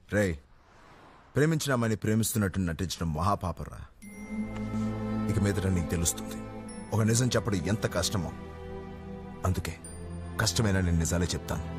రేయ్, ప్రేమించిన అమ్మాయిని ప్రేమిస్తున్నట్టు నటించడం మహాపాపరా. ఇక మీదట నీకు తెలుస్తుంది ఒక నిజం చెప్పడం ఎంత కష్టమో. అందుకే కష్టమైన నేను నిజాలే చెప్తాను.